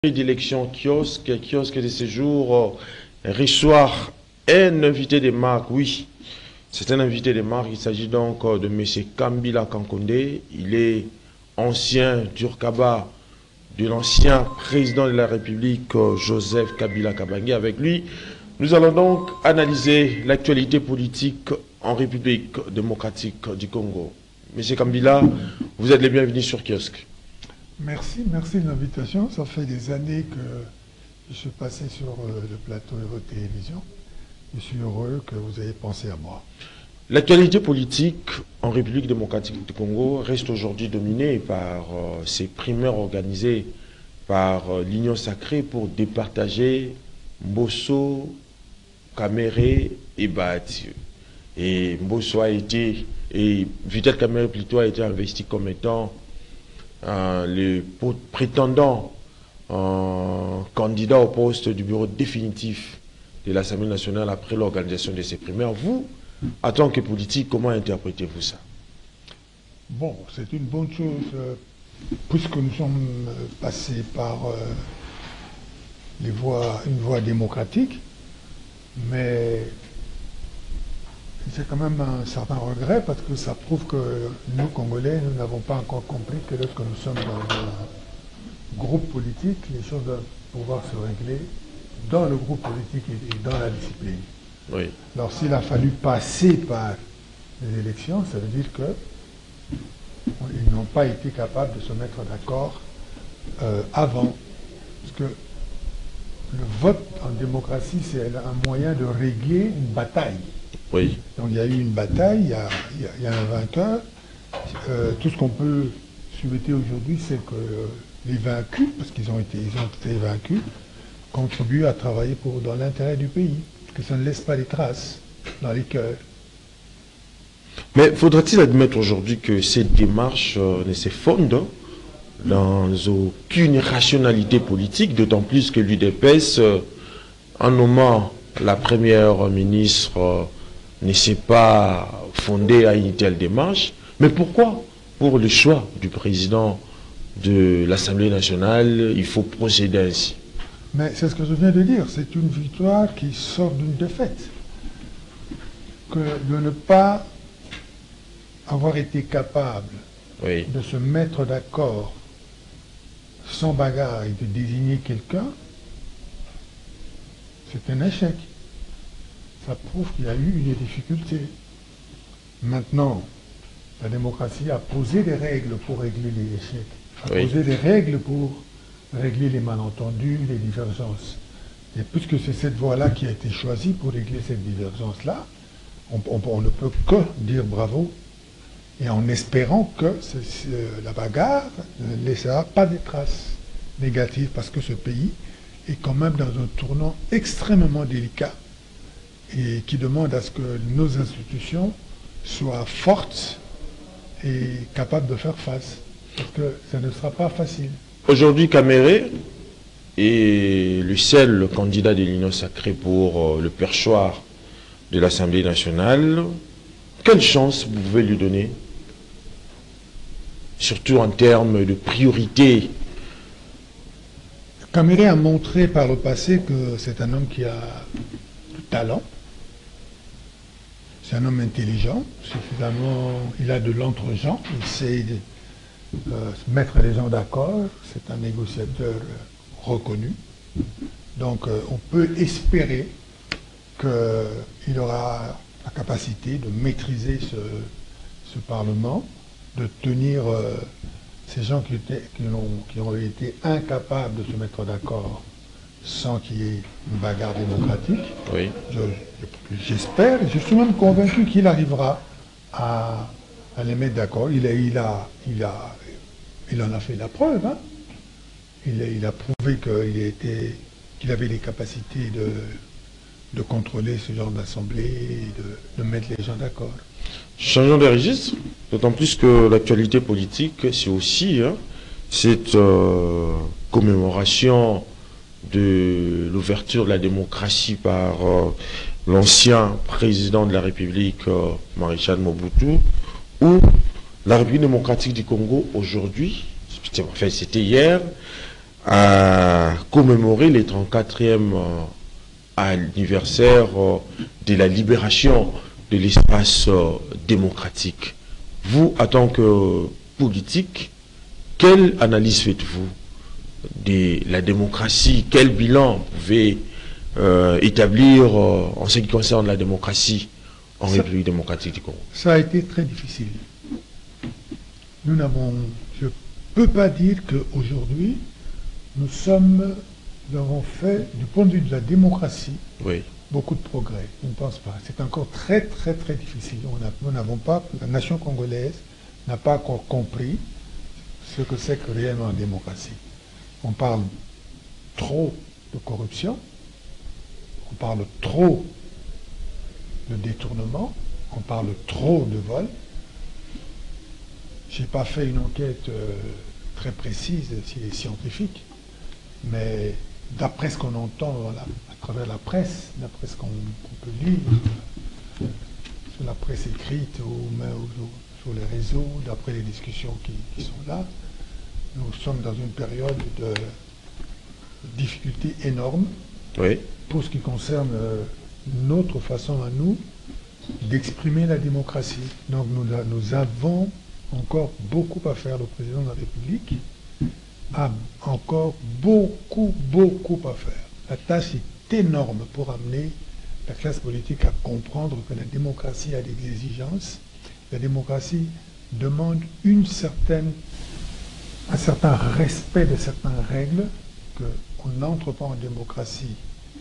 D'élection kiosque de séjour reçoit un invité de marque, oui, c'est un invité de marque, il s'agit donc de M. Kambila Kankonde, il est ancien Durkaba de l'ancien président de la République Joseph Kabila Kabange. Avec lui, nous allons donc analyser l'actualité politique en République démocratique du Congo. M. Kambila, vous êtes les bienvenus sur Kiosque. Merci de l'invitation. Ça fait des années que je suis passé sur le plateau de votre télévision. Je suis heureux que vous ayez pensé à moi. L'actualité politique en République démocratique du Congo reste aujourd'hui dominée par ces primaires organisées par l'Union sacrée pour départager Mbosso, Kamere et Bahati. Et Mbosso a été, et Vital Kamere plutôt a été investi comme étant le prétendant candidat au poste du bureau définitif de l'Assemblée nationale après l'organisation de ces primaires. Vous, en tant que politique, comment interprétez-vous ça? Bon, c'est une bonne chose, puisque nous sommes passés par une voie démocratique, mais c'est quand même un certain regret parce que ça prouve que nous, Congolais, nous n'avons pas encore compris que lorsque nous sommes dans un groupe politique, les choses doivent pouvoir se régler dans le groupe politique et dans la discipline. Oui. Alors s'il a fallu passer par les élections, ça veut dire qu'ils n'ont pas été capables de se mettre d'accord avant. Parce que le vote en démocratie, c'est un moyen de régler une bataille. Oui. Donc il y a eu une bataille, il y a un vainqueur. Tout ce qu'on peut souhaiter aujourd'hui, c'est que les vaincus, parce qu'ils ont été vaincus, contribuent à travailler dans l'intérêt du pays, que ça ne laisse pas les traces dans les cœurs. Mais faudra-t-il admettre aujourd'hui que cette démarche ne se fonde dans aucune rationalité politique, d'autant plus que l'UDPS, en nommant la première ministre, ne s'est pas fondée à une telle démarche. Mais pourquoi, pour le choix du président de l'Assemblée nationale, il faut procéder ainsi? Mais c'est ce que je viens de dire, c'est une victoire qui sort d'une défaite. Que de ne pas avoir été capable de se mettre d'accord sans bagarre et de désigner quelqu'un, c'est un échec. Ça prouve qu'il y a eu des difficultés. Maintenant, la démocratie a posé des règles pour régler les échecs, a posé des règles pour régler les malentendus, les divergences. Et puisque c'est cette voie-là qui a été choisie pour régler cette divergence-là, on ne peut que dire bravo, et en espérant que la bagarre ne laissera pas de traces négatives, parce que ce pays est quand même dans un tournant extrêmement délicat, et qui demande à ce que nos institutions soient fortes et capables de faire face, parce que ça ne sera pas facile. Aujourd'hui, Kamere est le seul candidat de l'Union sacrée pour le perchoir de l'Assemblée nationale. Quelle chance vous pouvez lui donner, surtout en termes de priorité? Kamere a montré par le passé que c'est un homme qui a du talent. C'est un homme intelligent, suffisamment, il a de l'entre-gens, il sait mettre les gens d'accord, c'est un négociateur reconnu. Donc on peut espérer qu'il aura la capacité de maîtriser ce Parlement, de tenir ces gens qui ont été incapables de se mettre d'accord sans qu'il y ait une bagarre démocratique. Oui. J'espère, je suis même convaincu qu'il arrivera à les mettre d'accord. Il en a fait la preuve. Hein. Il a prouvé qu'il avait les capacités de contrôler ce genre d'assemblée et de mettre les gens d'accord. Changeons de registre, d'autant plus que l'actualité politique, c'est aussi cette commémoration de l'ouverture de la démocratie par l'ancien président de la République, Maréchal Mobutu, où la République démocratique du Congo, aujourd'hui, enfin, c'était hier, à commémorer les 34e anniversaire de la libération de l'espace démocratique. Vous, en tant que politique, quelle analyse faites-vous de la démocratie? Quel bilan pouvez établir en ce qui concerne la démocratie en République démocratique du Congo? Ça a été très difficile. Je ne peux pas dire qu'aujourd'hui, nous avons fait, du point de vue de la démocratie, oui, beaucoup de progrès. Je ne pense pas. C'est encore très, très, très difficile. Nous n'avons pas, la nation congolaise n'a pas encore compris ce que c'est que réellement la démocratie. On parle trop de corruption, on parle trop de détournement, on parle trop de vol. Je n'ai pas fait une enquête très précise et scientifique, mais d'après ce qu'on entend à travers la presse, d'après ce qu'on peut lire sur la presse écrite ou sur les réseaux, d'après les discussions qui sont là, nous sommes dans une période de difficultés énormes, oui, pour ce qui concerne notre façon à nous d'exprimer la démocratie. Donc nous avons encore beaucoup à faire. Le président de la République a encore beaucoup, beaucoup à faire. La tâche est énorme pour amener la classe politique à comprendre que la démocratie a des exigences. La démocratie demande un certain respect de certaines règles, qu'on n'entre pas en démocratie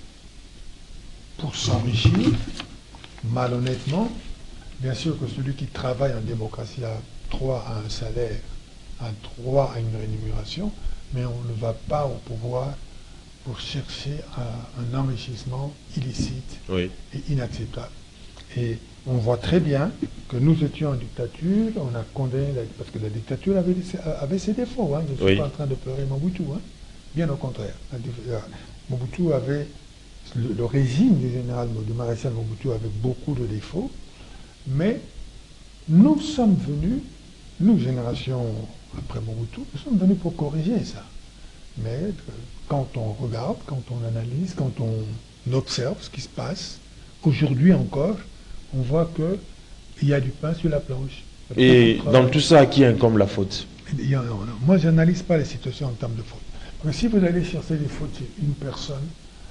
pour s'enrichir malhonnêtement. Bien sûr que celui qui travaille en démocratie a droit à un salaire, a droit à une rémunération, mais on ne va pas au pouvoir pour chercher un enrichissement illicite, oui, et inacceptable. Et on voit très bien que nous étions en dictature, on a condamné, parce que la dictature avait ses défauts. Hein. Je ne suis, oui, pas en train de pleurer Mobutu, hein. Bien au contraire. Mobutu avait, le régime du maréchal Mobutu avait beaucoup de défauts, mais nous sommes venus, nous, génération après Mobutu, nous sommes venus pour corriger ça. Mais quand on regarde, quand on analyse, quand on observe ce qui se passe, aujourd'hui encore, on voit qu'il y a du pain sur la planche. Et dans tout ça, à qui incombe la faute? Moi, je n'analyse pas les situations en termes de faute. Mais si vous allez chercher des fautes chez une personne,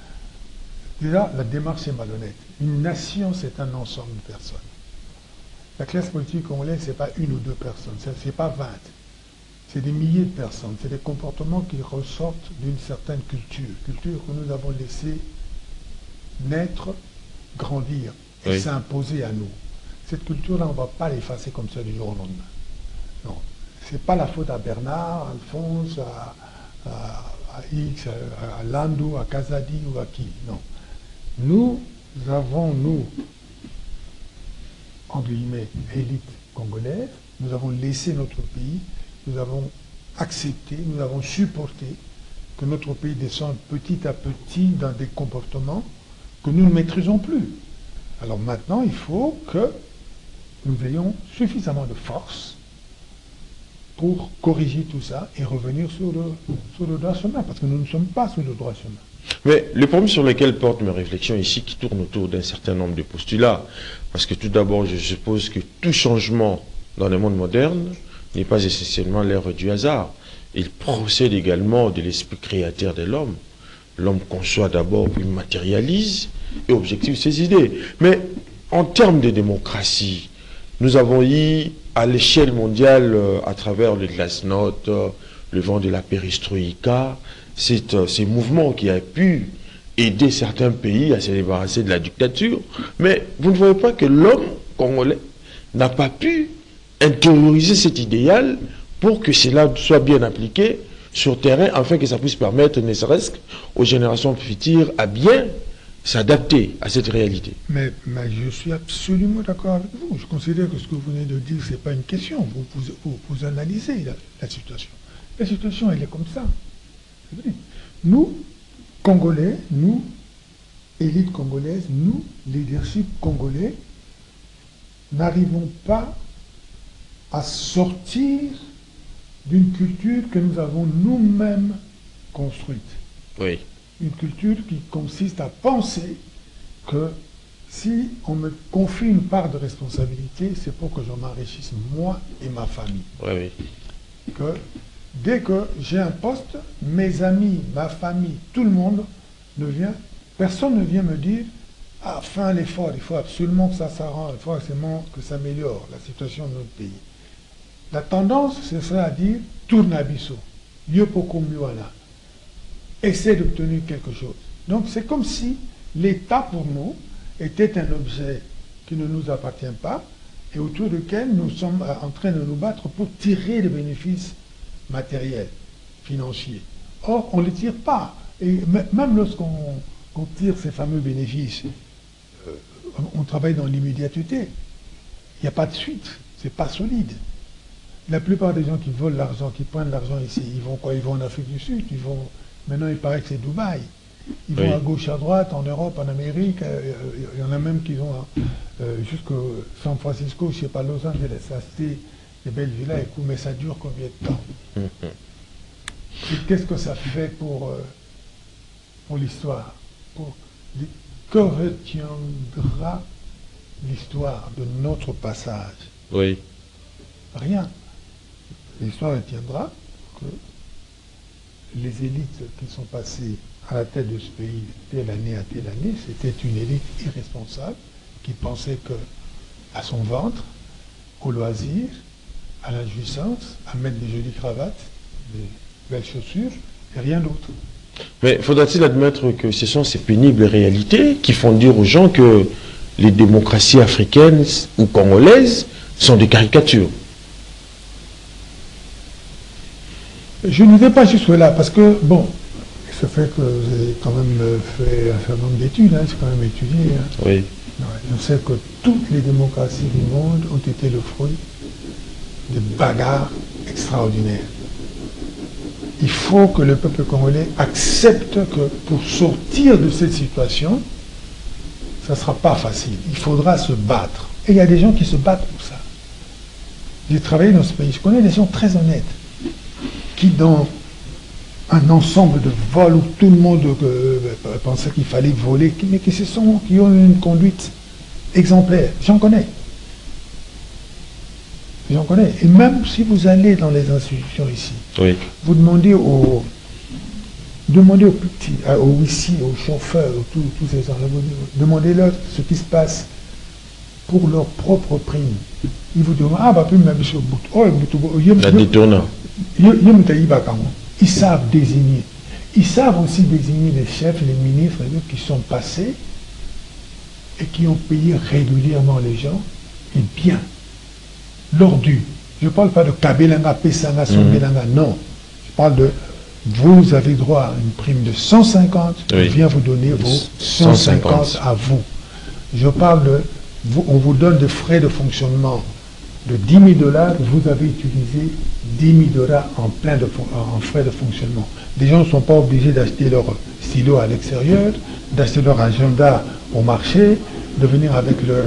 déjà, la démarche est malhonnête. Une nation, c'est un ensemble de personnes. La classe politique congolaise, ce n'est pas une ou deux personnes, ce n'est pas 20. C'est des milliers de personnes. C'est des comportements qui ressortent d'une certaine culture que nous avons laissé naître, grandir et, oui, s'imposer à nous. Cette culture-là, on ne va pas l'effacer comme ça du jour au lendemain. Non. Ce n'est pas la faute à Bernard, à Alphonse, à X, à Landou, à Kazadi ou à qui. Non. Nous avons, entre guillemets, élite congolaise, nous avons laissé notre pays, nous avons accepté, nous avons supporté que notre pays descende petit à petit dans des comportements que nous ne maîtrisons plus. Alors maintenant, il faut que nous ayons suffisamment de force pour corriger tout ça et revenir sur le droit chemin, parce que nous ne sommes pas sur le droit chemin. Mais le problème sur lequel portent mes réflexions ici, qui tourne autour d'un certain nombre de postulats, parce que tout d'abord, je suppose que tout changement dans le monde moderne n'est pas essentiellement l'œuvre du hasard. Il procède également de l'esprit créateur de l'homme. L'homme conçoit d'abord, puis matérialise et objective ses idées. Mais en termes de démocratie, nous avons eu à l'échelle mondiale, à travers le glasnost, le vent de la perestroïka, ces mouvements qui ont pu aider certains pays à se débarrasser de la dictature. Mais vous ne voyez pas que l'homme congolais n'a pas pu intérioriser cet idéal pour que cela soit bien appliqué sur terrain, afin que ça puisse permettre, ne serait-ce qu'aux générations futures, à bien s'adapter à cette réalité. Mais je suis absolument d'accord avec vous. Je considère que ce que vous venez de dire, ce n'est pas une question. Vous analysez la situation. La situation, elle est comme ça. Nous, Congolais, nous, élite congolaise, nous, leadership congolais, n'arrivons pas à sortir d'une culture que nous avons nous-mêmes construite. Oui. Une culture qui consiste à penser que si on me confie une part de responsabilité, c'est pour que je m'enrichisse moi et ma famille. Oui, oui. Que dès que j'ai un poste, mes amis, ma famille, tout le monde personne ne vient me dire ah, fais un effort, il faut absolument que ça s'arrange, il faut absolument que ça améliore la situation de notre pays. La tendance, ce serait à dire tourne à biseau, yopokombiwana, essaie d'obtenir quelque chose. Donc c'est comme si l'État pour nous était un objet qui ne nous appartient pas et autour duquel nous sommes en train de nous battre pour tirer des bénéfices matériels, financiers. Or, on ne les tire pas. Et même lorsqu'on tire ces fameux bénéfices, on travaille dans l'immédiateté. Il n'y a pas de suite. C'est pas solide. La plupart des gens qui volent l'argent, qui prennent l'argent ici, ils vont quoi? Ils vont en Afrique du Sud. Maintenant, il paraît que c'est Dubaï. Ils vont à gauche, à droite, en Europe, en Amérique. Il y en a même qui vont jusqu'à San Francisco, je ne sais pas, Los Angeles, acheter des belles villas. Écoute, mais ça dure combien de temps? Et qu'est-ce que ça fait pour l'histoire? Que retiendra l'histoire de notre passage? Oui. Rien. L'histoire retiendra que les élites qui sont passées à la tête de ce pays telle année à telle année, c'était une élite irresponsable qui pensait que à son ventre, au loisir, à la jouissance, à mettre des jolies cravates, des belles chaussures, et rien d'autre. Mais faudra-t-il admettre que ce sont ces pénibles réalités qui font dire aux gens que les démocraties africaines ou congolaises sont des caricatures? Je ne vais pas jusque-là, parce que, bon, il se fait que j'ai quand même fait un certain nombre d'études, j'ai quand même étudié. Oui. Je sais que toutes les démocraties du monde ont été le fruit de bagarres extraordinaires. Il faut que le peuple congolais accepte que pour sortir de cette situation, ça ne sera pas facile. Il faudra se battre. Et il y a des gens qui se battent pour ça. J'ai travaillé dans ce pays. Je connais des gens très honnêtes qui, dans un ensemble de vols où tout le monde pensait qu'il fallait voler, mais qui ont une conduite exemplaire. J'en connais. J'en connais. Et même si vous allez dans les institutions ici, oui, vous demandez aux plus petits, aux huissiers, aux chauffeurs, tous ces gens-là, demandez-leur ce qui se passe pour leur propre prime. Ils vous demandent, ah, bah, plus même sur la détournant. Ils savent désigner. Ils savent aussi désigner les chefs, les ministres qui sont passés et qui ont payé régulièrement les gens, et bien. L'ordu. Je ne parle pas de Kabelanga, Pesanga, Sombelanga, non. Je parle de vous avez droit à une prime de 150, oui, on vient vous donner vos 150 à vous. Je parle de on vous donne des frais de fonctionnement de 10 000 $, vous avez utilisé 10 000 $ en frais de fonctionnement. Les gens ne sont pas obligés d'acheter leur stylo à l'extérieur, d'acheter leur agenda au marché, de venir avec leur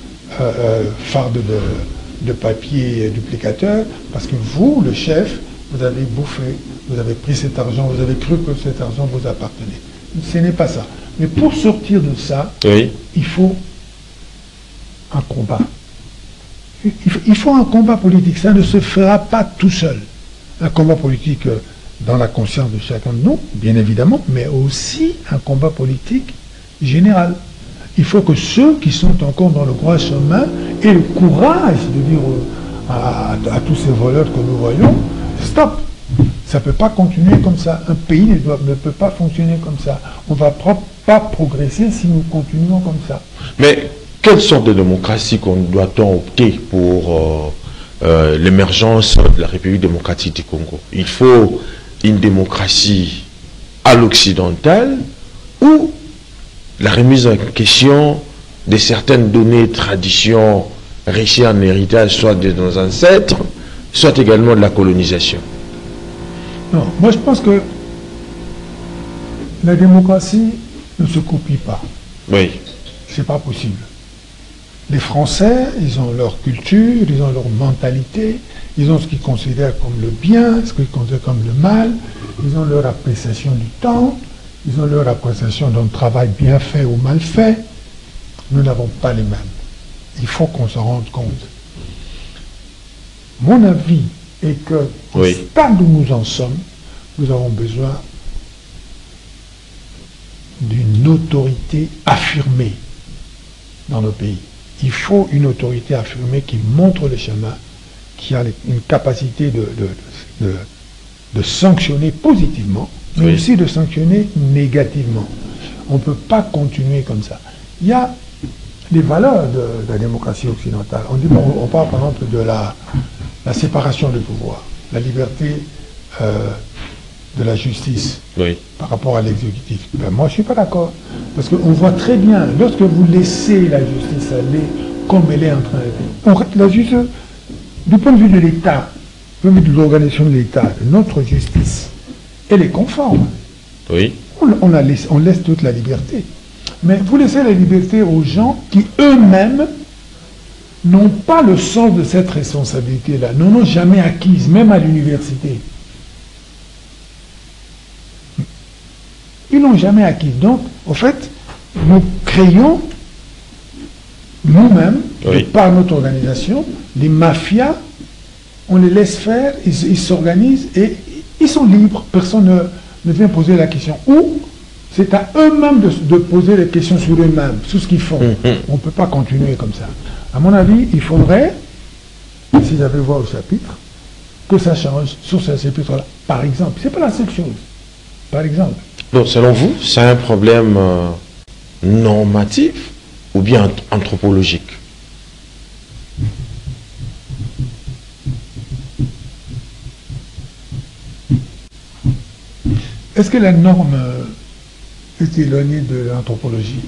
farde de papier duplicateur, parce que vous, le chef, vous avez bouffé, vous avez pris cet argent, vous avez cru que cet argent vous appartenait. Ce n'est pas ça. Mais pour sortir de ça, oui, il faut un combat. Il faut un combat politique. Ça ne se fera pas tout seul. Un combat politique dans la conscience de chacun de nous, bien évidemment, mais aussi un combat politique général. Il faut que ceux qui sont encore dans le droit chemin aient le courage de dire à tous ces voleurs que nous voyons, stop, ça ne peut pas continuer comme ça. Un pays ne peut pas fonctionner comme ça. On ne va pas progresser si nous continuons comme ça. Mais quelle sorte de démocratie doit-on opter pour l'émergence de la République démocratique du Congo? Il faut une démocratie à l'occidentale ou la remise en question de certaines données, traditions riches en héritage, soit de nos ancêtres, soit également de la colonisation? Non, moi je pense que la démocratie ne se copie pas. Oui. C'est pas possible. Les Français, ils ont leur culture, ils ont leur mentalité, ils ont ce qu'ils considèrent comme le bien, ce qu'ils considèrent comme le mal, ils ont leur appréciation du temps, ils ont leur appréciation d'un travail bien fait ou mal fait. Nous n'avons pas les mêmes. Il faut qu'on se rende compte. Mon avis est que, au stade où nous en sommes, nous avons besoin d'une autorité affirmée dans nos pays. Il faut une autorité affirmée qui montre le chemin, qui a une capacité de sanctionner positivement, mais aussi de sanctionner négativement. On ne peut pas continuer comme ça. Il y a les valeurs de la démocratie occidentale. On parle par exemple de la séparation du pouvoir, la liberté de la justice par rapport à l'exécutif. Ben, moi, je ne suis pas d'accord. Parce qu'on voit très bien, lorsque vous laissez la justice aller comme elle est en train de... La justice, du point de vue de l'État, du point de vue de l'organisation de l'État, notre justice, elle est conforme. Oui. On laisse toute la liberté. Mais vous laissez la liberté aux gens qui eux-mêmes n'ont pas le sens de cette responsabilité-là, n'en ont jamais acquise, même à l'université. Ils n'ont jamais acquis. Donc, au fait, nous créons nous-mêmes, par notre organisation, des mafias, on les laisse faire, ils s'organisent et ils sont libres. Personne ne vient poser la question. Ou c'est à eux-mêmes de poser les questions sur eux-mêmes, sur ce qu'ils font. On ne peut pas continuer comme ça. À mon avis, il faudrait, si j'avais voir au chapitre, que ça change sur ce chapitre-là. Par exemple, c'est pas la seule chose. Par exemple. Donc, selon vous, c'est un problème normatif ou bien anthropologique? Est-ce que la norme est éloignée de l'anthropologie?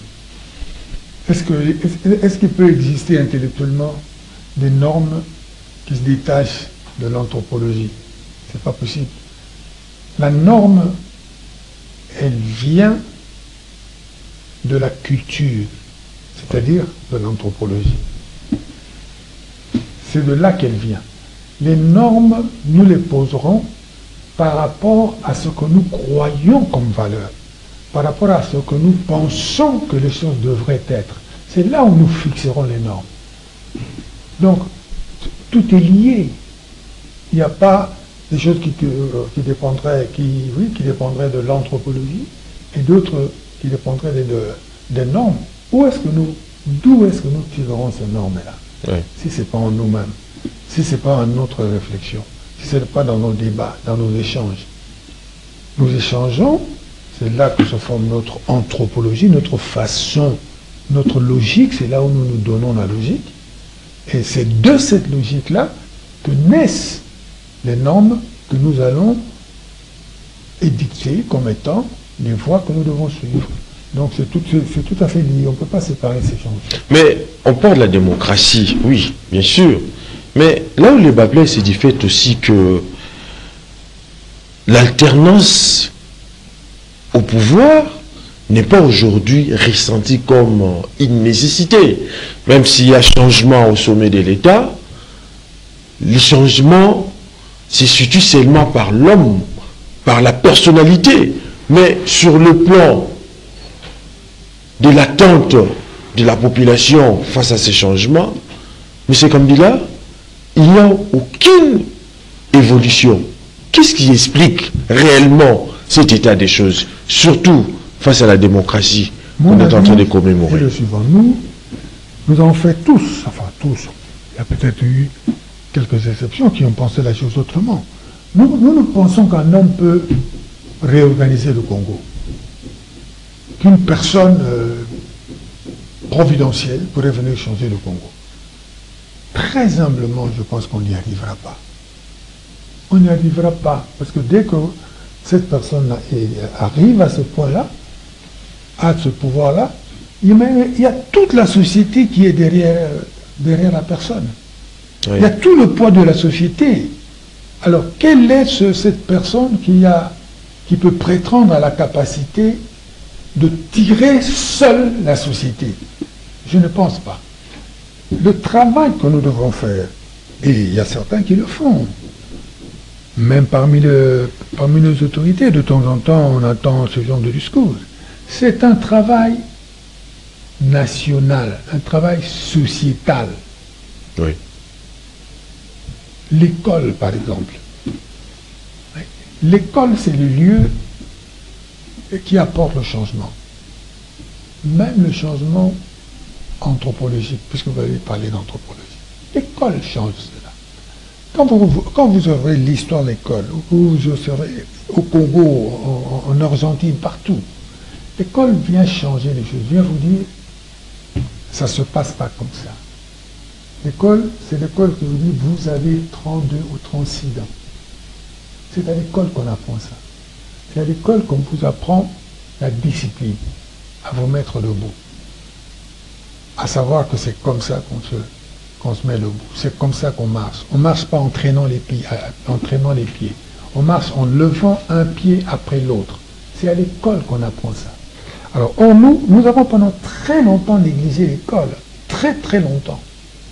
Est-ce qu'il peut exister intellectuellement des normes qui se détachent de l'anthropologie? C'est pas possible. La norme, elle vient de la culture, c'est-à-dire de l'anthropologie. C'est de là qu'elle vient. Les normes, nous les poserons par rapport à ce que nous croyons comme valeur, par rapport à ce que nous pensons que les choses devraient être. C'est là où nous fixerons les normes. Donc, tout est lié. Il n'y a pas des choses qui dépendraient de l'anthropologie et d'autres qui dépendraient des normes. D'où est-ce que nous tirerons ces normes-là? Si ce n'est pas en nous-mêmes, si ce n'est pas en notre réflexion, si ce n'est pas dans nos débats, dans nos échanges. Nous échangeons, c'est là que se forme notre anthropologie, notre façon, notre logique, c'est là où nous nous donnons la logique. Et c'est de cette logique-là que naissent les normes que nous allons édicter comme étant les voies que nous devons suivre. Donc c'est tout à fait lié, on ne peut pas séparer ces choses. Mais on parle de la démocratie, oui, bien sûr. Mais là où le bas blesse, c'est du fait aussi que l'alternance au pouvoir n'est pas aujourd'hui ressentie comme une nécessité. Même s'il y a changement au sommet de l'État, le changement se situe seulement par l'homme, par la personnalité. Mais sur le plan de l'attente de la population face à ces changements, M. Kambila, il n'y a aucune évolution. Qu'est-ce qui explique réellement cet état des choses, surtout face à la démocratie qu'on est en train de commémorer? C'est le suivant. Nous avons fait tous, enfin tous, il y a peut-être eu quelques exceptions qui ont pensé la chose autrement. Nous pensons qu'un homme peut réorganiser le Congo, qu'une personne providentielle pourrait venir changer le Congo. Très humblement, je pense qu'on n'y arrivera pas. On n'y arrivera pas, parce que dès que cette personne arrive à ce point-là, à ce pouvoir-là, il y a toute la société qui est derrière la personne. Oui. Il y a tout le poids de la société. Alors, quelle est cette personne qui peut prétendre à la capacité de tirer seule la société? Je ne pense pas. le travail que nous devons faire, et il y a certains qui le font, même parmi les autorités, de temps en temps, on entend ce genre de discours. C'est un travail national, un travail sociétal. Oui. L'école, par exemple. L'école, c'est le lieu qui apporte le changement. Même le changement anthropologique, puisque vous avez parlé d'anthropologie. L'école change cela. Quand vous ouvrez l'histoire de l'école, ou vous serez au Congo, en Argentine, partout, l'école vient changer les choses, vient vous dire, ça ne se passe pas comme ça. L'école, c'est l'école qui vous dit, vous avez 32 ou 36 ans. C'est à l'école qu'on apprend ça. C'est à l'école qu'on vous apprend la discipline, à vous mettre debout. À savoir que c'est comme ça qu'on se met debout. C'est comme ça qu'on marche. On ne marche pas en traînant les pieds. On marche en levant un pied après l'autre. C'est à l'école qu'on apprend ça. Alors, nous avons pendant très longtemps négligé l'école. Très, très longtemps.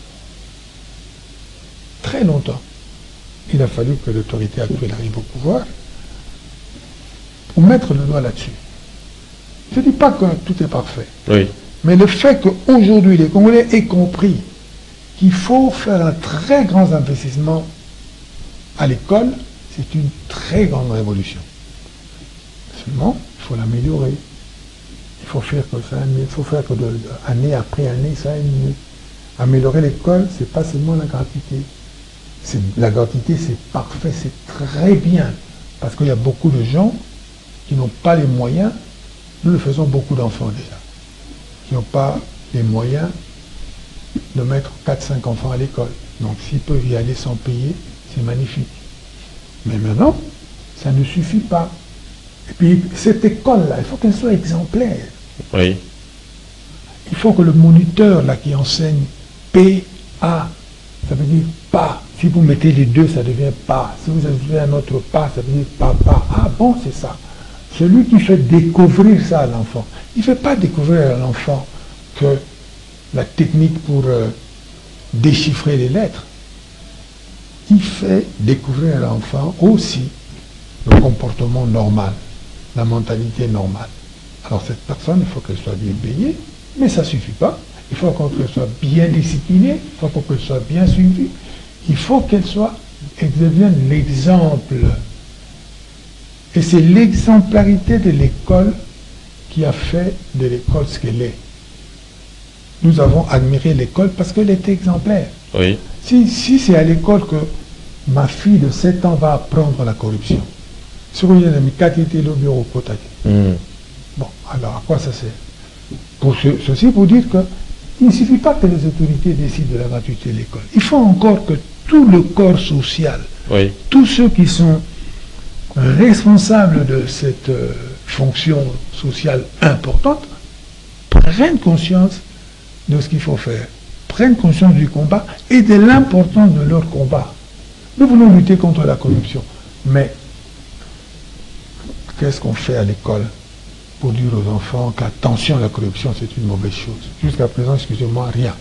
Très longtemps. Il a fallu que l'autorité actuelle arrive au pouvoir pour mettre le doigt là-dessus. Je ne dis pas que tout est parfait. Oui. Mais le fait qu'aujourd'hui, les Congolais aient compris qu'il faut faire un très grand investissement à l'école, c'est une très grande révolution. Seulement, il faut l'améliorer. Il faut faire que ça, il faut faire que année après année, ça aille mieux. Améliorer l'école, ce n'est pas seulement la gratuité. La gratuité, c'est parfait, c'est très bien. Parce qu'il y a beaucoup de gens qui n'ont pas les moyens. Nous le faisons beaucoup d'enfants déjà. Qui n'ont pas les moyens de mettre 4-5 enfants à l'école. Donc s'ils peuvent y aller sans payer, c'est magnifique. Mais maintenant, ça ne suffit pas. Et puis cette école-là, il faut qu'elle soit exemplaire. Oui. Il faut que le moniteur là qui enseigne P-A, ça veut dire pas. Si vous mettez les deux, ça devient pas. Si vous ajoutez un autre pas, ça veut dire papa. Ah bon, c'est ça. Celui qui fait découvrir ça à l'enfant, il ne fait pas découvrir à l'enfant que la technique pour déchiffrer les lettres. Il fait découvrir à l'enfant aussi le comportement normal, la mentalité normale. Alors cette personne, il faut qu'elle soit bien payée, mais ça ne suffit pas. Il faut qu'elle soit bien disciplinée, il faut qu'elle soit bien suivie. Il faut qu'elle devienne l'exemple. Et c'est l'exemplarité de l'école qui a fait de l'école ce qu'elle est. Nous avons admiré l'école parce qu'elle était exemplaire. Oui. Si c'est à l'école que ma fille de 7 ans va apprendre la corruption, bon, alors à quoi ça sert? Ceci pour dire qu'il ne suffit pas que les autorités décident de la gratuité de l'école. Il faut encore que tout le corps social, Oui. tous ceux qui sont responsables de cette fonction sociale importante, prennent conscience de ce qu'il faut faire, prennent conscience du combat et de l'importance de leur combat. Nous voulons lutter contre la corruption, mais qu'est-ce qu'on fait à l'école pour dire aux enfants qu'attention, la corruption c'est une mauvaise chose? Jusqu'à présent, excusez-moi, rien.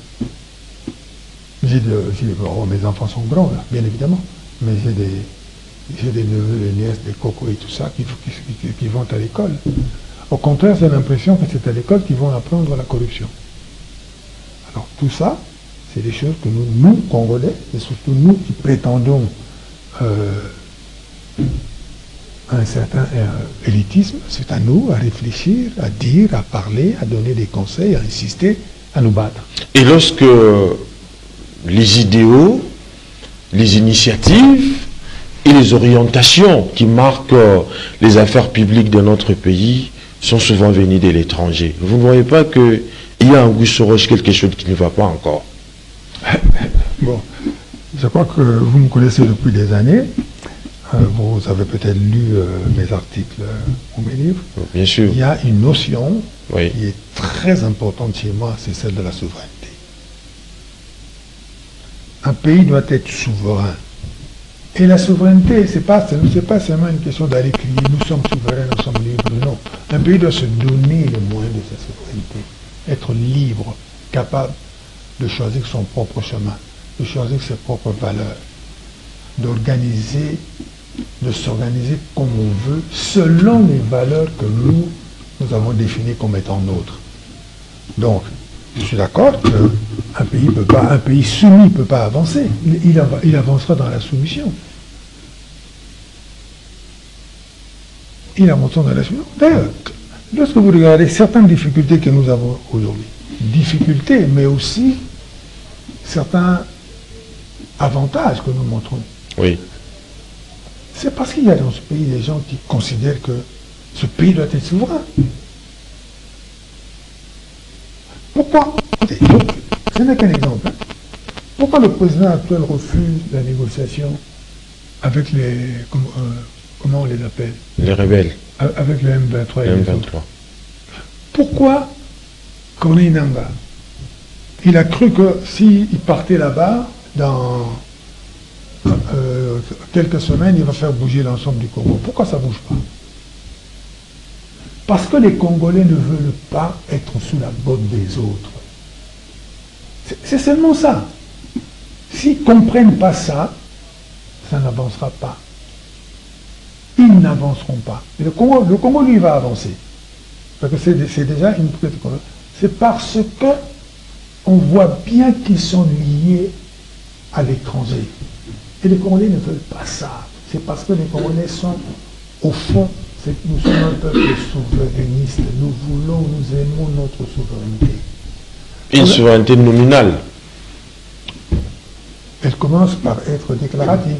Mes enfants sont grands, là, bien évidemment, mais j'ai des neveux, des nièces, des cocos et tout ça qui vont à l'école. Au contraire, j'ai l'impression que c'est à l'école qu'ils vont apprendre la corruption. Alors tout ça, c'est des choses que nous, Congolais, et surtout nous qui prétendons un certain élitisme, c'est à nous à réfléchir, à dire, à parler, à donner des conseils, à insister, à nous battre. Et lorsque les idéaux, les initiatives et les orientations qui marquent les affaires publiques de notre pays sont souvent venues de l'étranger, vous ne voyez pas qu'il y a un goût sur roche, quelque chose qui ne va pas encore? Bon, je crois que vous me connaissez depuis des années. Vous avez peut-être lu mes articles ou mes livres. Bien sûr. Il y a une notion Oui. qui est très importante chez moi, c'est celle de la souveraineté. Un pays doit être souverain. Et la souveraineté, ce n'est pas seulement une question d'aller crier « nous sommes souverains, nous sommes libres ». Non. Un pays doit se donner les moyens de sa souveraineté. Être libre, capable de choisir son propre chemin, de choisir ses propres valeurs, d'organiser, de s'organiser comme on veut, selon les valeurs que nous avons définies comme étant nôtres. Donc, je suis d'accord qu'un pays peut pas, un pays soumis ne peut pas avancer. Il avancera dans la soumission. Il avancera dans la soumission. D'ailleurs, lorsque vous regardez certaines difficultés que nous avons aujourd'hui, difficultés, mais aussi certains avantages que nous montrons. Oui. C'est parce qu'il y a dans ce pays des gens qui considèrent que ce pays doit être souverain. Pourquoi? Ce n'est qu'un exemple. Pourquoi le président actuel refuse la négociation avec les... comment on les appelle? Les rebelles. Avec le M23 et Le les M23. autres. Pourquoi Corneille Nangaa, il a cru que s'il partait là-bas, dans quelques semaines, il va faire bouger l'ensemble du Congo. Pourquoi ça ne bouge pas? Parce que les Congolais ne veulent pas être sous la botte des autres. C'est seulement ça. S'ils ne comprennent pas ça, ça n'avancera pas. Ils n'avanceront pas. Et le Congo, lui, va avancer. Parce que c'est déjà une petite... C'est parce que on voit bien qu'ils sont liés à l'étranger. Et les Congolais ne veulent pas ça. C'est parce que les Congolais sont, au fond, nous sommes un peuple souverainiste. Nous voulons, nous aimons notre souveraineté. Une souveraineté nominale. Elle commence par être déclarative.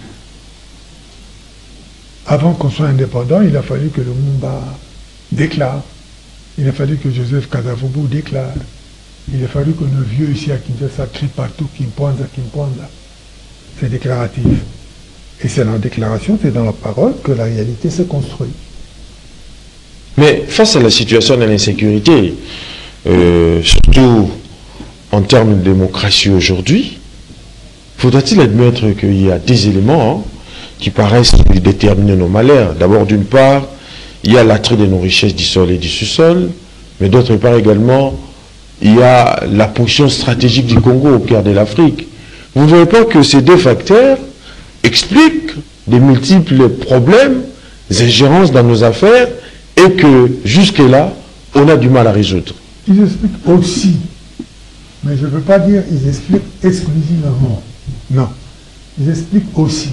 Avant qu'on soit indépendant, il a fallu que le Mumba déclare. Il a fallu que Joseph Kasavubu déclare. Il a fallu que nos vieux ici à Kinshasa crient partout Kimpanza, Kimpanza. C'est déclaratif. Et c'est dans la déclaration, c'est dans la parole que la réalité se construit. Mais face à la situation de l'insécurité, surtout en termes de démocratie aujourd'hui, faudra-t-il admettre qu'il y a des éléments qui paraissent déterminer nos malheurs. D'abord, d'une part, il y a l'attrait de nos richesses du sol et du sous-sol, mais d'autre part également, il y a la position stratégique du Congo au cœur de l'Afrique. Vous ne voyez pas que ces deux facteurs expliquent des multiples problèmes, des ingérences dans nos affaires, et que jusque-là, on a du mal à résoudre. Ils expliquent aussi, mais je ne veux pas dire ils expliquent exclusivement. Non, ils expliquent aussi.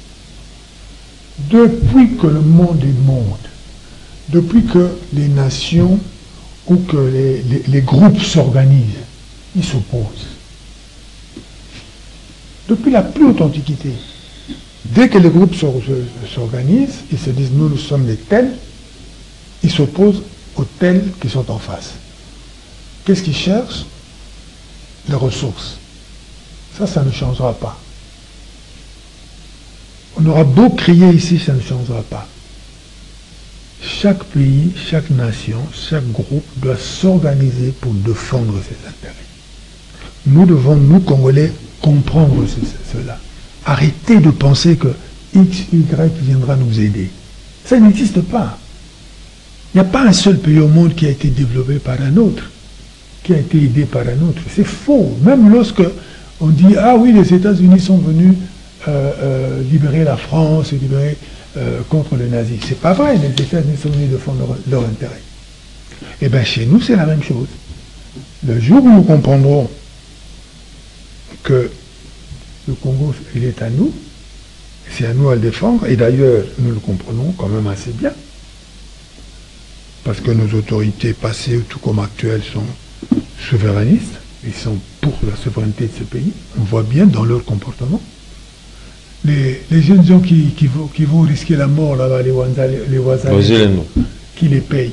Depuis que le monde est monde, depuis que les nations ou que les groupes s'organisent, ils s'opposent. Depuis la plus haute antiquité, dès que les groupes s'organisent, ils se disent nous sommes les tels, ils s'opposent aux tels qui sont en face. Qu'est-ce qu'ils cherchent? Les ressources. Ça ne changera pas. On aura beau crier ici, ça ne changera pas. Chaque pays, chaque nation, chaque groupe doit s'organiser pour défendre ses intérêts. Nous devons, nous Congolais, comprendre cela. Arrêtez de penser que X, Y viendra nous aider. Ça n'existe pas. Il n'y a pas un seul pays au monde qui a été développé par un autre, qui a été aidé par un autre. C'est faux. Même lorsque on dit, ah oui, les États-Unis sont venus libérer la France et libérer contre le nazisme. C'est pas vrai, les États-Unis sont venus défendre leur intérêt. Et bien chez nous, c'est la même chose. Le jour où nous comprendrons que le Congo, il est à nous, c'est à nous à le défendre, et d'ailleurs, nous le comprenons quand même assez bien, parce que nos autorités passées, tout comme actuelles, sont souverainistes, ils sont pour la souveraineté de ce pays, on voit bien dans leur comportement. Les jeunes gens qui vont risquer la mort là-bas, les voisins, qui les payent,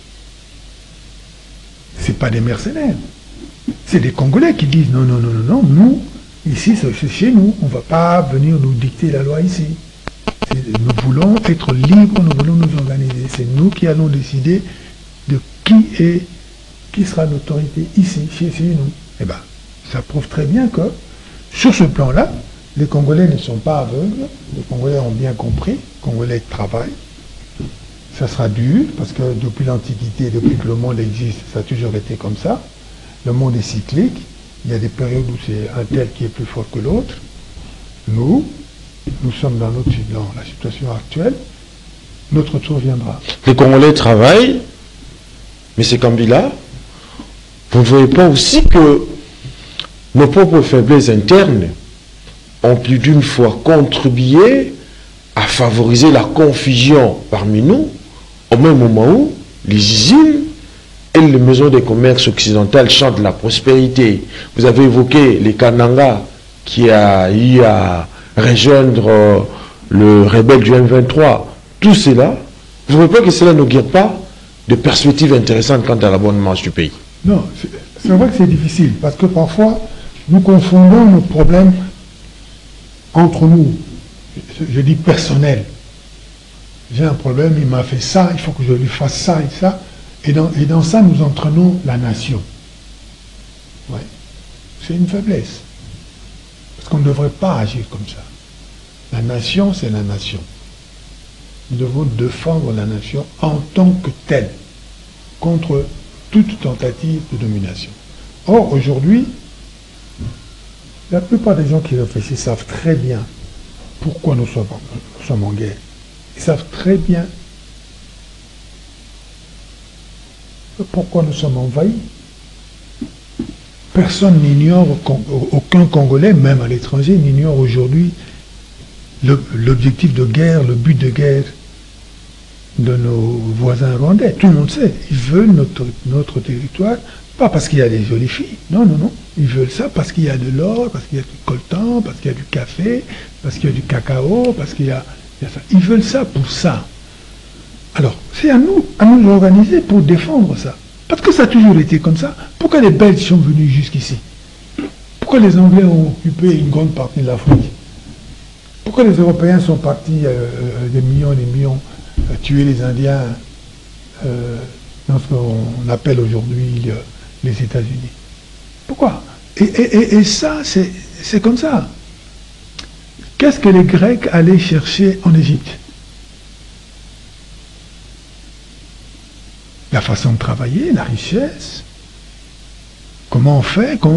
c'est pas des mercenaires. C'est des Congolais qui disent non, non, non, non, non, nous, ici, c'est chez nous, on ne va pas venir nous dicter la loi ici. Nous voulons être libres, nous voulons nous organiser. C'est nous qui allons décider de qui sera l'autorité ici, chez nous. Eh bien, ça prouve très bien que, sur ce plan-là, les Congolais ne sont pas aveugles, les Congolais ont bien compris, les Congolais travaillent. Ça sera dur, parce que depuis l'Antiquité, depuis que le monde existe, ça a toujours été comme ça. Le monde est cyclique, il y a des périodes où c'est un tel qui est plus fort que l'autre. Nous sommes dans la situation actuelle. Notre tour viendra. Les Congolais travaillent, mais c'est Kabila. Vous ne voyez pas aussi que nos propres faiblesses internes ont plus d'une fois contribué à favoriser la confusion parmi nous, au même moment où les usines et les maisons de commerce occidentales chantent la prospérité. Vous avez évoqué les Kananga qui a eu à rejoindre le rebelle du M23. Tout cela, vous ne voyez pas que cela ne guère pas de perspectives intéressantes quant à la bonne marche du pays? Non, c'est vrai que c'est difficile, parce que parfois, nous confondons nos problèmes entre nous. Je dis personnel. J'ai un problème, il m'a fait ça, il faut que je lui fasse ça et ça. Et dans ça, nous entraînons la nation. Ouais. C'est une faiblesse. Parce qu'on ne devrait pas agir comme ça. La nation, c'est la nation. Nous devons défendre la nation en tant que telle, contre toute tentative de domination. Or, aujourd'hui, la plupart des gens qui réfléchissent savent très bien pourquoi nous sommes en guerre. Ils savent très bien pourquoi nous sommes envahis. Personne n'ignore, aucun Congolais, même à l'étranger, n'ignore aujourd'hui l'objectif de guerre, le but de guerre de nos voisins rwandais. Tout le monde sait. Ils veulent notre territoire, pas parce qu'il y a des jolies filles. Non, non, non. Ils veulent ça parce qu'il y a de l'or, parce qu'il y a du coltan, parce qu'il y a du café, parce qu'il y a du cacao, parce qu'il y a ça. Ils veulent ça pour ça. Alors, c'est à nous organiser pour défendre ça. Parce que ça a toujours été comme ça. Pourquoi les Belges sont venus jusqu'ici? Pourquoi les Anglais ont occupé une grande partie de l'Afrique? Pourquoi les Européens sont partis des millions tuer les Indiens dans ce qu'on appelle aujourd'hui les États-Unis? Pourquoi? Et ça, c'est comme ça. Qu'est-ce que les Grecs allaient chercher en Égypte? La façon de travailler, la richesse. Comment on fait? On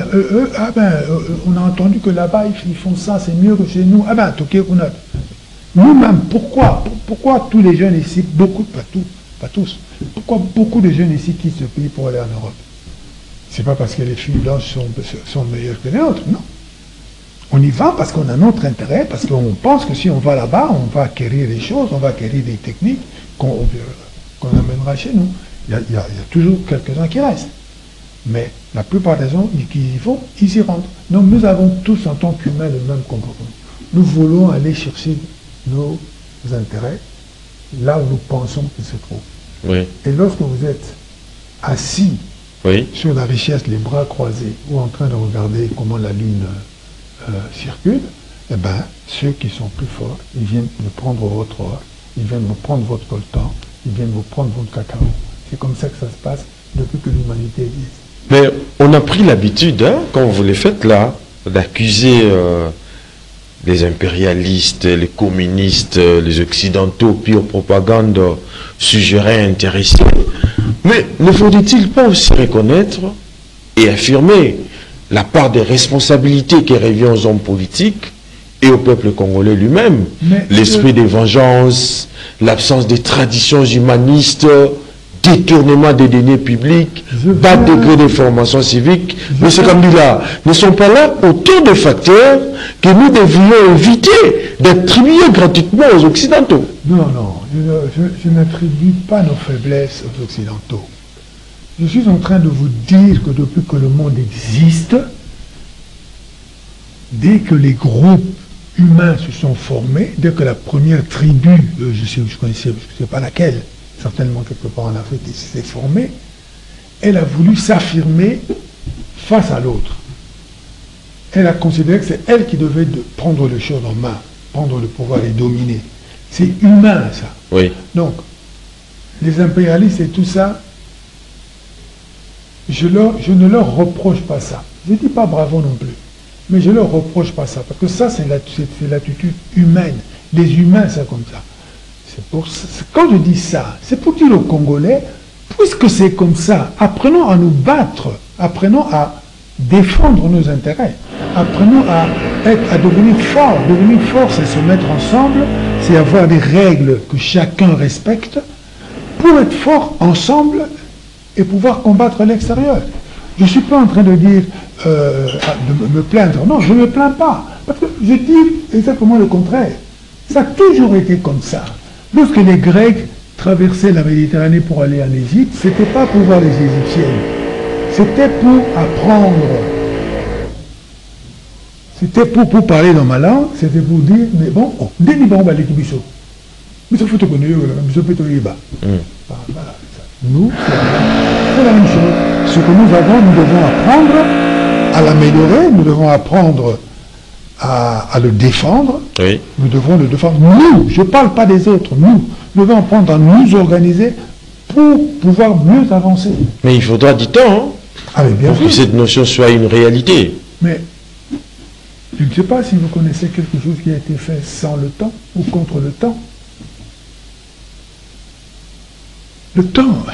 a entendu que là-bas, ils font ça, c'est mieux que chez nous. Ah ben, Toké-Kunat. Nous-mêmes, pourquoi tous les jeunes ici, beaucoup, pas tous, pourquoi beaucoup de jeunes ici quittent ce pays pour aller en Europe? C'est pas parce que les filles blanches sont meilleures que les autres, non. On y va parce qu'on a notre intérêt, parce qu'on pense que si on va là-bas, on va acquérir des choses, on va acquérir des techniques qu'on amènera chez nous. Il y a toujours quelques-uns qui restent. Mais la plupart des gens qui y vont, ils y rentrent. Donc nous avons tous en tant qu'humains le même comportement. Nous voulons aller chercher nos intérêts là où nous pensons qu'ils se trouvent. Oui. Et lorsque vous êtes assis sur la richesse, les bras croisés, ou en train de regarder comment la Lune circule, eh bien, ceux qui sont plus forts, ils viennent de prendre votre or, ils viennent vous prendre votre coltan, ils viennent vous prendre votre cacao. C'est comme ça que ça se passe depuis que l'humanité existe. Mais on a pris l'habitude, hein, quand vous le faites là, d'accuser les impérialistes, les communistes, les occidentaux, pure propagande, suggérés, intéressés. Mais ne faudrait-il pas aussi reconnaître et affirmer la part des responsabilités qui revient aux hommes politiques et au peuple congolais lui-même? L'esprit de vengeance, l'absence des traditions humanistes, détournement des deniers publics, bas degré de formation civique. M. Kabila ne sont pas là autant de facteurs que nous devrions éviter d'attribuer gratuitement aux Occidentaux. Non, non, je n'attribue pas nos faiblesses aux Occidentaux. Je suis en train de vous dire que depuis que le monde existe, dès que les groupes humains se sont formés, dès que la première tribu, je connaissais, je ne sais pas laquelle, certainement quelque part en Afrique, qui s'est formée, elle a voulu s'affirmer face à l'autre. Elle a considéré que c'est elle qui devait prendre les choses en main, prendre le pouvoir et dominer. C'est humain, ça. Oui. Donc, les impérialistes et tout ça, je ne leur reproche pas ça. Je ne dis pas bravo non plus. Mais je ne leur reproche pas ça. Parce que ça, c'est l'attitude humaine. Les humains, c'est comme ça. Quand je dis ça, c'est pour dire aux Congolais, puisque c'est comme ça, apprenons à nous battre, apprenons à défendre nos intérêts. Apprenons à devenir fort. Devenir fort, c'est se mettre ensemble, c'est avoir des règles que chacun respecte pour être fort ensemble et pouvoir combattre l'extérieur. Je ne suis pas en train de dire, de me plaindre. Non, je ne me plains pas. Parce que je dis exactement le contraire. Ça a toujours été comme ça. Lorsque les Grecs traversaient la Méditerranée pour aller en Égypte, ce n'était pas pour voir les Égyptiennes. C'était pour apprendre. C'était pour parler dans ma langue, c'était pour dire, mais bon, dès bon, bah, l'équipe biso. Mais ça faut te connaître, biso peut te liba. Voilà. Nous, c'est la même chose. Ce que nous avons, nous devons apprendre à l'améliorer, nous devons apprendre à le défendre. Oui. Nous devons le défendre. Nous, je ne parle pas des autres, nous devons apprendre à nous organiser pour pouvoir mieux avancer. Mais il faudra du temps bien pour que cette notion soit une réalité. Mais je ne sais pas si vous connaissez quelque chose qui a été fait sans le temps ou contre le temps. Le temps,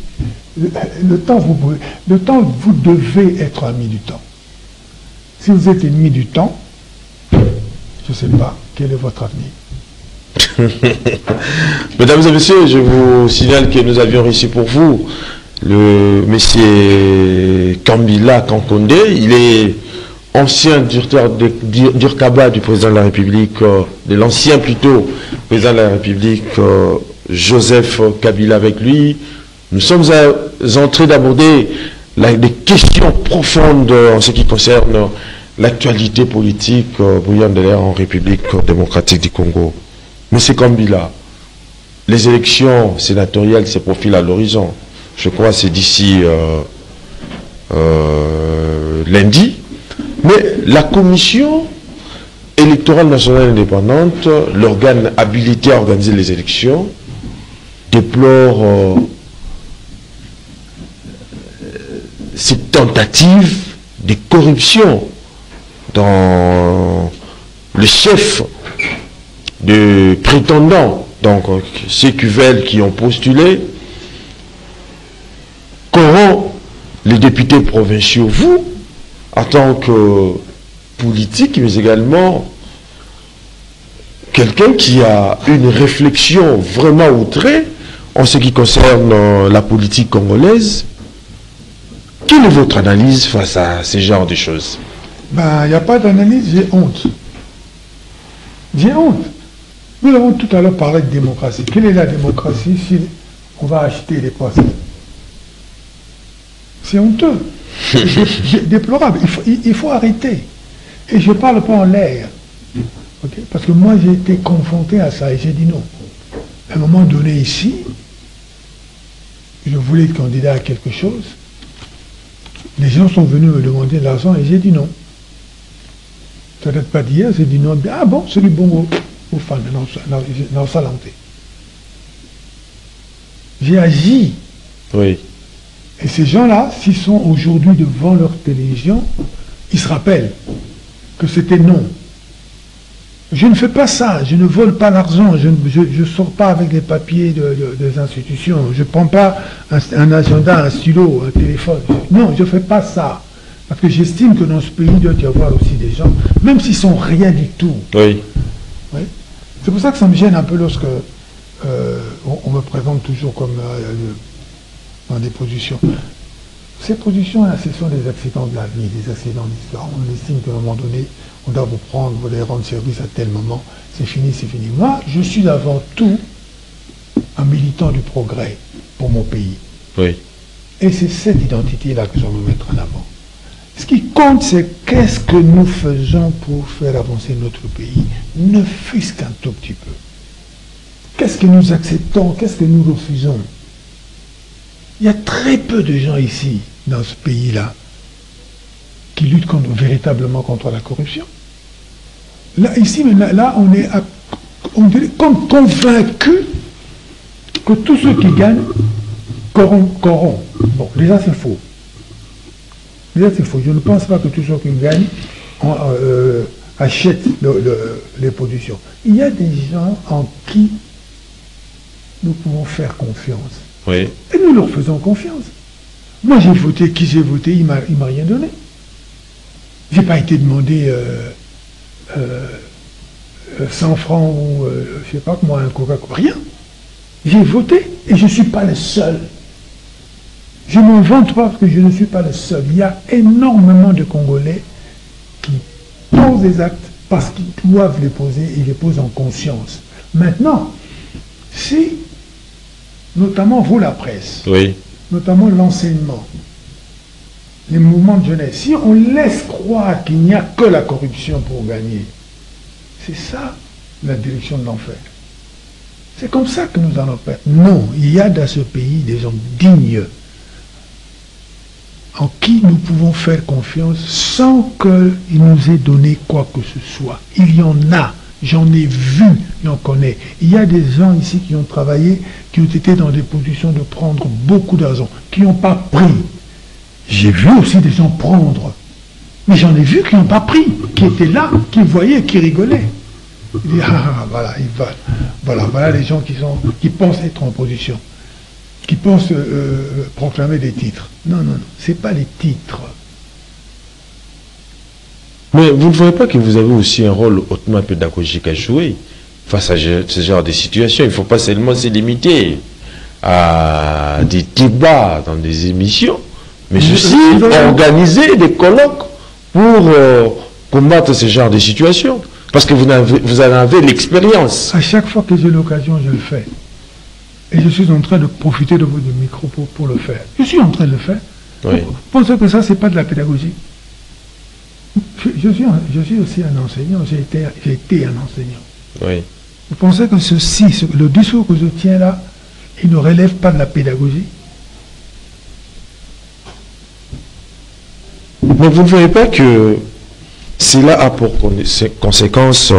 le temps, vous devez être ami du temps. Si vous êtes ennemi du temps, je ne sais pas quel est votre avenir. Mesdames et messieurs, je vous signale que nous avions reçu pour vous le monsieur Kambila Kankonde. Il est ancien directeur d'Urkaba du président de la République, de l'ancien plutôt président de la République, Joseph Kabila avec lui. Nous sommes en train d'aborder des questions profondes en ce qui concerne l'actualité politique bouillante de l'air en République démocratique du Congo. Monsieur Kambila, les élections sénatoriales se profilent à l'horizon. Je crois que c'est d'ici lundi. Mais la Commission électorale nationale indépendante, l'organe habilité à organiser les élections, déplore cette tentative de corruption dans le chef de prétendants, donc ces QVL qui ont postulé, qu'auront les députés provinciaux, vous, en tant que politique, mais également quelqu'un qui a une réflexion vraiment outrée en ce qui concerne la politique congolaise. Quelle est votre analyse face à ce genre de choses? Il n'y a pas d'analyse, j'ai honte. J'ai honte. Nous avons tout à l'heure parlé de démocratie. Quelle est la démocratie si on va acheter des postes? C'est honteux. C'est déplorable. Il faut arrêter. Et je ne parle pas en l'air. Okay? Parce que moi, j'ai été confronté à ça et j'ai dit non. À un moment donné ici, je voulais être candidat à quelque chose. Les gens sont venus me demander de l'argent et j'ai dit non. Ça date pas d'hier, j'ai dit non. Ah bon, c'est du bongo. Aux femmes, dans sa langue. J'ai agi. Oui. Et ces gens-là, s'ils sont aujourd'hui devant leur télévision, ils se rappellent que c'était non. Je ne fais pas ça, je ne vole pas l'argent, je ne sors pas avec les papiers des institutions, je ne prends pas un agenda, un stylo, un téléphone. Non, je ne fais pas ça. Parce que j'estime que dans ce pays, il doit y avoir aussi des gens, même s'ils sont rien du tout. Oui. Oui. C'est pour ça que ça me gêne un peu lorsque on me présente toujours comme dans des positions. Ces positions-là, ce sont des accidents de la vie, des accidents d'histoire. On estime qu'à un moment donné, on doit vous prendre, vous allez rendre service à tel moment, c'est fini, c'est fini. Moi, je suis avant tout un militant du progrès pour mon pays. Oui. Et c'est cette identité-là que je dois me mettre en avant. Ce qui compte, c'est qu'est-ce que nous faisons pour faire avancer notre pays, ne fût-ce qu'un tout petit peu. Qu'est-ce que nous acceptons, qu'est-ce que nous refusons? Il y a très peu de gens ici, dans ce pays-là, qui luttent véritablement contre la corruption. Là, ici, là, on est comme convaincus que tous ceux qui gagnent corrompent. Bon, déjà c'est faux. Déjà c'est faux. Je ne pense pas que tous ceux qui gagnent achètent les positions. Il y a des gens en qui nous pouvons faire confiance. Oui. Et nous leur faisons confiance. Moi j'ai voté, qui j'ai voté, il m'a rien donné. Je n'ai pas été demandé 100 francs ou, je ne sais pas comment, un Coca-Cola. Rien. J'ai voté et je ne suis pas le seul. Je ne me vante pas parce que je ne suis pas le seul. Il y a énormément de Congolais qui posent des actes parce qu'ils doivent les poser et les posent en conscience. Maintenant, si, notamment vous la presse, Oui. notamment l'enseignement, les mouvements de jeunesse, si on laisse croire qu'il n'y a que la corruption pour gagner, c'est ça la direction de l'enfer. C'est comme ça que nous allons perdre. Non, il y a dans ce pays des gens dignes en qui nous pouvons faire confiance sans qu'il nous ait donné quoi que ce soit. Il y en a, j'en ai vu, j'en connais. Il y a des gens ici qui ont travaillé, qui ont été dans des positions de prendre beaucoup d'argent, qui n'ont pas pris. J'ai vu aussi des gens prendre, mais j'en ai vu qui n'ont pas pris, qui étaient là, qui voyaient, qui rigolaient. Il dit, voilà, voilà les gens qui pensent être en position, qui pensent proclamer des titres. Non, ce n'est pas les titres. Mais vous ne voyez pas que vous avez aussi un rôle hautement pédagogique à jouer face à ce genre de situation. Il ne faut pas seulement se limiter à des débats dans des émissions, mais aussi organiser des colloques pour combattre ce genre de situation. Parce que vous en avez l'expérience. À chaque fois que j'ai l'occasion, je le fais. Et je suis en train de profiter de votre micro pour le faire. Je suis en train de le faire. Oui. Vous pensez que ça, ce n'est pas de la pédagogie? Je suis aussi un enseignant. J'ai été un enseignant. Oui. Vous pensez que le discours que je tiens là, il ne relève pas de la pédagogie? Mais vous ne voyez pas que cela a pour conséquence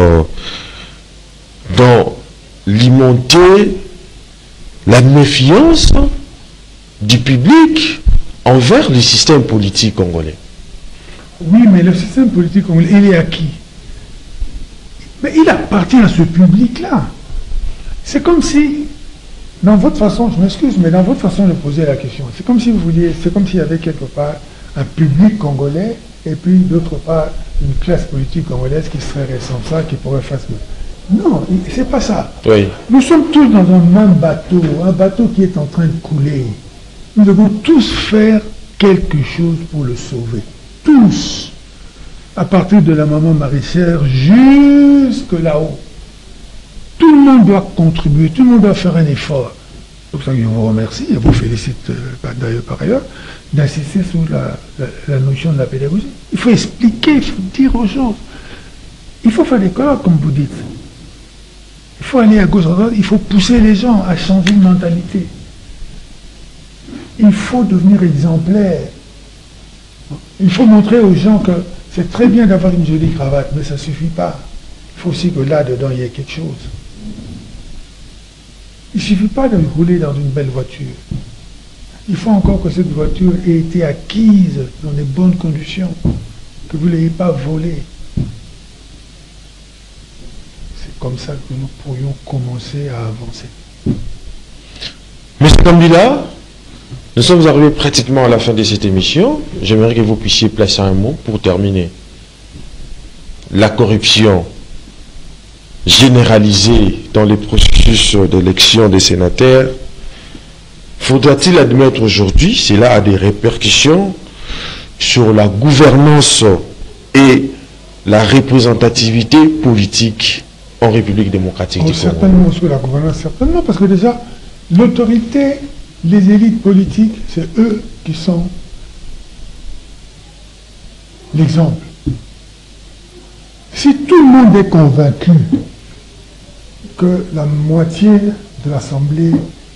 dans l'alimenter la méfiance du public envers le système politique congolais. Oui, mais le système politique congolais, il est à qui? Mais il appartient à ce public-là. C'est comme si, dans votre façon, je m'excuse, mais dans votre façon de poser la question, c'est comme si vous vouliez, c'est comme s'il y avait quelque part un public congolais et puis d'autre part une classe politique congolaise qui serait responsable, qui pourrait faire ce que... Non, c'est pas ça. Oui. Nous sommes tous dans un même bateau, un bateau qui est en train de couler. Nous devons tous faire quelque chose pour le sauver. Tous. À partir de la maman maraîchère jusque là-haut. Tout le monde doit contribuer, tout le monde doit faire un effort. C'est pour ça que je vous remercie et vous félicite d'ailleurs par ailleurs d'insister sur la notion de la pédagogie. Il faut expliquer, il faut dire aux gens. Il faut faire des colloques, comme vous dites. Il faut aller à gauche, à droite, il faut pousser les gens à changer de mentalité. Il faut devenir exemplaire. Il faut montrer aux gens que c'est très bien d'avoir une jolie cravate, mais ça ne suffit pas. Il faut aussi que là-dedans, il y ait quelque chose. Il ne suffit pas de rouler dans une belle voiture. Il faut encore que cette voiture ait été acquise dans de bonnes conditions, que vous ne l'ayez pas volée. C'est comme ça que nous pourrions commencer à avancer. Monsieur Kambila, nous sommes arrivés pratiquement à la fin de cette émission. J'aimerais que vous puissiez placer un mot pour terminer. La corruption généralisée dans les processus d'élection des sénateurs, faudra-t-il admettre aujourd'hui, cela a des répercussions sur la gouvernance et la représentativité politique en République démocratique du Congo? Certainement sur la gouvernance, certainement, parce que déjà, l'autorité, les élites politiques, c'est eux qui sont l'exemple. Si tout le monde est convaincu que la moitié de l'Assemblée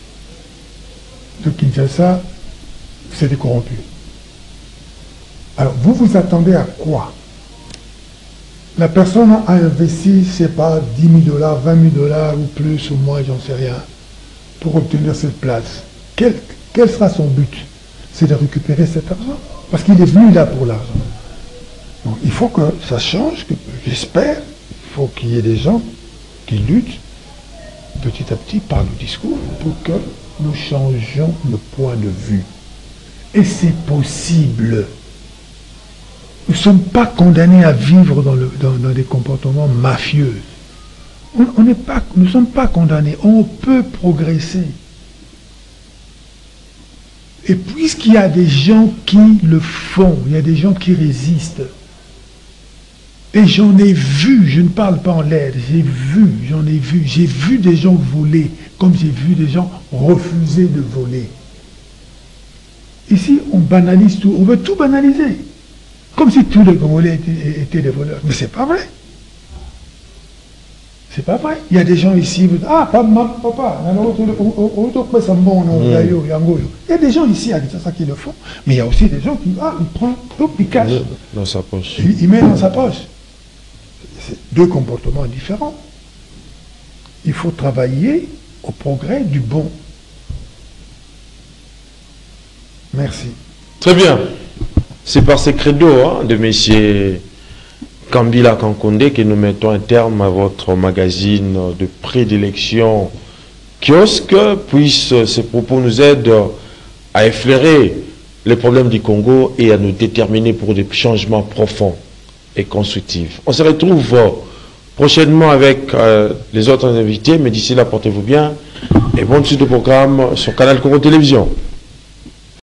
de Kinshasa, c'est des corrompus. Alors, vous vous attendez à quoi? La personne a investi, je ne sais pas, 10 000 $, 20 000 $ ou plus ou moins, j'en sais rien, pour obtenir cette place. Quel sera son but? C'est de récupérer cet argent. Parce qu'il est venu là pour l'argent. Donc, il faut que ça change, j'espère. Il faut qu'il y ait des gens qui luttent petit à petit par le discours pour que nous changions le point de vue. Et c'est possible. Nous ne sommes pas condamnés à vivre dans des comportements mafieux. Nous ne sommes pas condamnés. On peut progresser. Et puisqu'il y a des gens qui le font, il y a des gens qui résistent, et j'en ai vu, je ne parle pas en l'air, j'ai vu des gens voler, comme j'ai vu des gens refuser de voler. Ici, on banalise tout, on veut tout banaliser, comme si tous les Congolais étaient des voleurs. Mais c'est pas vrai. C'est pas vrai. Il y a des gens ici, vous dites, ah, papa, il y a des gens ici à Kinshasa qui le font, mais il y a aussi des gens qui, ils prennent, ils cachent. Dans sa poche. Il met dans sa poche. C'est deux comportements différents. Il faut travailler au progrès du bon. Merci. Très bien. C'est par ces credos de messieurs Kambila Kankonde que nous mettons un terme à votre magazine de prédilection Kiosque, puisse ces propos nous aident à effleurer les problèmes du Congo et à nous déterminer pour des changements profonds et constructifs. On se retrouve prochainement avec les autres invités, mais d'ici là, portez-vous bien et bonne suite de programme sur Canal Congo Télévision.